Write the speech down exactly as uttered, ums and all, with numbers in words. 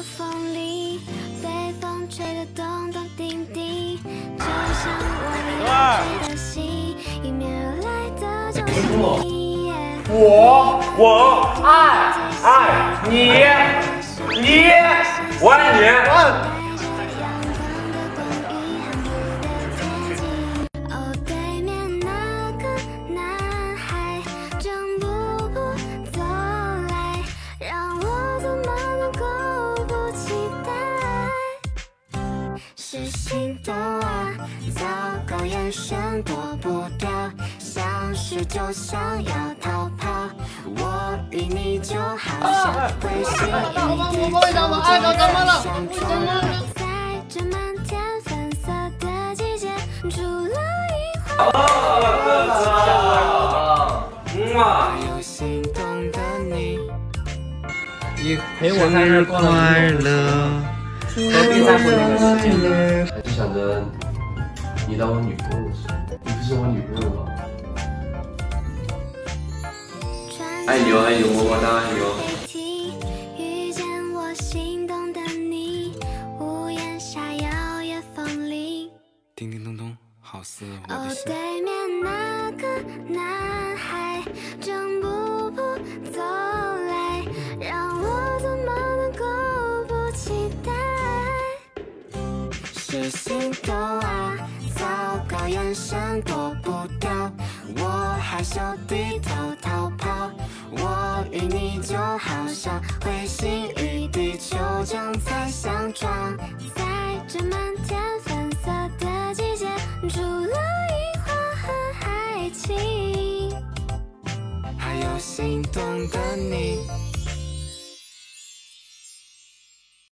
风里，被风吹得咚咚叮叮，就像我离去的心，迎面而来的就是你。 我我爱爱你，你我爱你。嗯是心动啊，糟糕，眼神躲不掉，像是就想要逃跑。我与你就好像会心一地，就像相撞。在这满天粉色的季节，住了一会儿，有心动的你， 陪我生日快乐。 何必在乎那个时间？还是想着你当我女朋友的时候，你不是我女朋友吗？爱你哦，爱你，么么哒，爱你哦。 遇见我心动的你，屋檐下摇曳风铃， 叮叮咚咚，好似我哦， 的心。 对面那个男孩正步步走来，让我怎么能够不期待？ 是心动啊，糟糕，眼神躲不掉，我害羞低头逃跑。我与你就好像彗星与地球正在相撞，在这满天粉色的季节，住了樱花和爱情，还有心动的你。